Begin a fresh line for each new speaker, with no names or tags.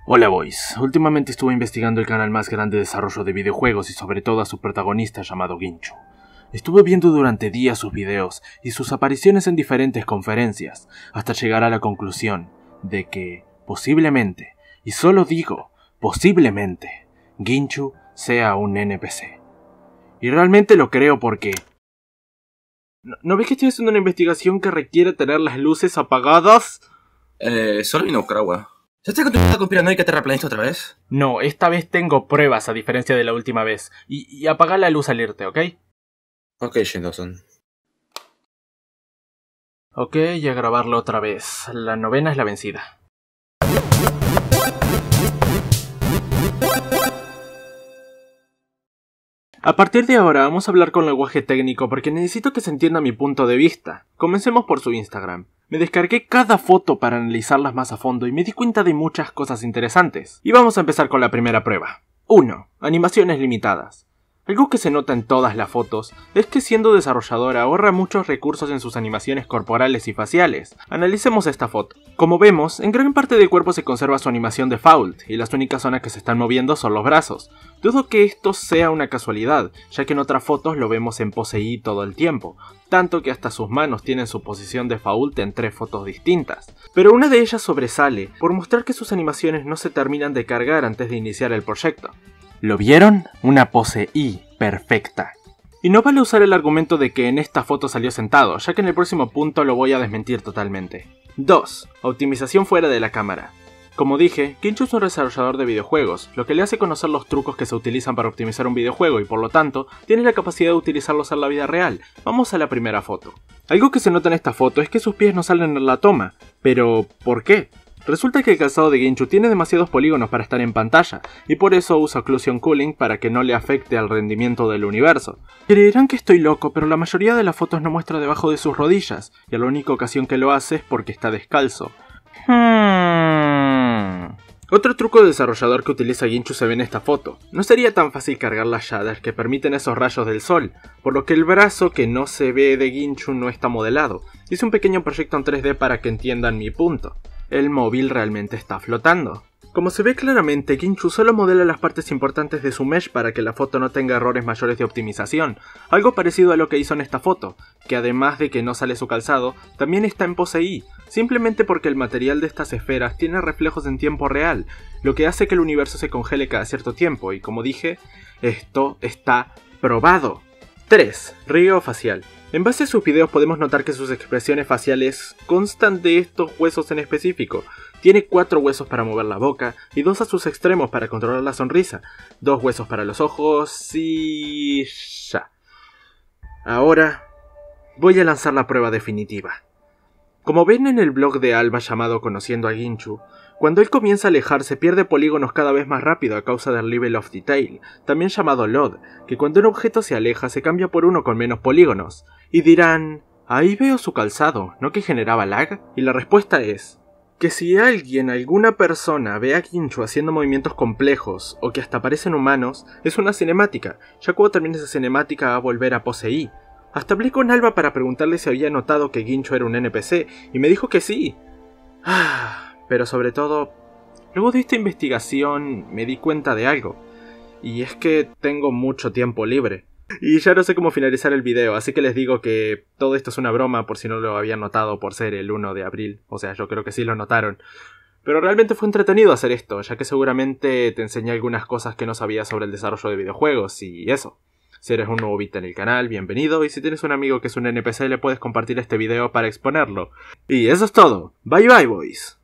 Hola boys, últimamente estuve investigando el canal más grande de desarrollo de videojuegos y sobre todo a su protagonista llamado Ginchu. Estuve viendo durante días sus videos y sus apariciones en diferentes conferencias, hasta llegar a la conclusión de que, posiblemente, y solo digo, posiblemente, Ginchu sea un NPC. Y realmente lo creo porque... ¿No ves que estoy haciendo una investigación que requiere tener las luces apagadas?
Solo vino a buscar agua. ¿Ya estás con tu puta conspiranoica terraplanista otra vez?
No, esta vez tengo pruebas a diferencia de la última vez. Y apaga la luz al irte, ¿ok?
Ok, Shendoson.
Ok, y a grabarlo otra vez. La novena es la vencida. A partir de ahora vamos a hablar con lenguaje técnico porque necesito que se entienda mi punto de vista. Comencemos por su Instagram. Me descargué cada foto para analizarlas más a fondo y me di cuenta de muchas cosas interesantes. Y vamos a empezar con la primera prueba. 1. Animaciones limitadas. Algo que se nota en todas las fotos es que siendo desarrolladora ahorra muchos recursos en sus animaciones corporales y faciales. Analicemos esta foto. Como vemos, en gran parte del cuerpo se conserva su animación default y las únicas zonas que se están moviendo son los brazos. Dudo que esto sea una casualidad, ya que en otras fotos lo vemos en pose I todo el tiempo, tanto que hasta sus manos tienen su posición default en 3 fotos distintas. Pero una de ellas sobresale por mostrar que sus animaciones no se terminan de cargar antes de iniciar el proyecto. ¿Lo vieron? Una pose I perfecta. Y no vale usar el argumento de que en esta foto salió sentado, ya que en el próximo punto lo voy a desmentir totalmente. 2. Optimización fuera de la cámara. Como dije, Ginchu es un desarrollador de videojuegos, lo que le hace conocer los trucos que se utilizan para optimizar un videojuego y por lo tanto, tiene la capacidad de utilizarlos en la vida real. Vamos a la primera foto. Algo que se nota en esta foto es que sus pies no salen en la toma, pero ¿por qué? Resulta que el calzado de Ginchu tiene demasiados polígonos para estar en pantalla, y por eso usa Occlusion Cooling para que no le afecte al rendimiento del universo. Creerán que estoy loco, pero la mayoría de las fotos no muestra debajo de sus rodillas, y la única ocasión que lo hace es porque está descalzo. Otro truco de desarrollador que utiliza Ginchu se ve en esta foto. No sería tan fácil cargar las shaders que permiten esos rayos del sol, por lo que el brazo que no se ve de Ginchu no está modelado. Hice un pequeño proyecto en 3D para que entiendan mi punto. El móvil realmente está flotando. Como se ve claramente, Ginchu solo modela las partes importantes de su mesh para que la foto no tenga errores mayores de optimización, algo parecido a lo que hizo en esta foto, que además de que no sale su calzado, también está en pose I, simplemente porque el material de estas esferas tiene reflejos en tiempo real, lo que hace que el universo se congele cada cierto tiempo, y como dije, esto está probado. 3. Río facial. En base a sus videos podemos notar que sus expresiones faciales constan de estos huesos en específico. Tiene 4 huesos para mover la boca y 2 a sus extremos para controlar la sonrisa, 2 huesos para los ojos y... ya. Ahora voy a lanzar la prueba definitiva. Como ven en el blog de Alba llamado Conociendo a Ginchu, cuando él comienza a alejarse pierde polígonos cada vez más rápido a causa del Level of Detail, también llamado LOD, que cuando un objeto se aleja se cambia por uno con menos polígonos. Y dirán, ahí veo su calzado, ¿no que generaba lag? Y la respuesta es que si alguna persona ve a Ginchu haciendo movimientos complejos o que hasta parecen humanos, es una cinemática, ya cuando termine esa cinemática va a volver a pose I. Hasta hablé con Alba para preguntarle si había notado que Ginchu era un NPC, y me dijo que sí. Pero sobre todo, luego de esta investigación me di cuenta de algo, y es que tengo mucho tiempo libre. Y ya no sé cómo finalizar el video, así que les digo que todo esto es una broma por si no lo habían notado por ser el 1 de abril, o sea, yo creo que sí lo notaron. Pero realmente fue entretenido hacer esto, ya que seguramente te enseñé algunas cosas que no sabías sobre el desarrollo de videojuegos y eso. Si eres un nuevo bit en el canal, bienvenido, y si tienes un amigo que es un NPC le puedes compartir este video para exponerlo. Y eso es todo, bye bye boys.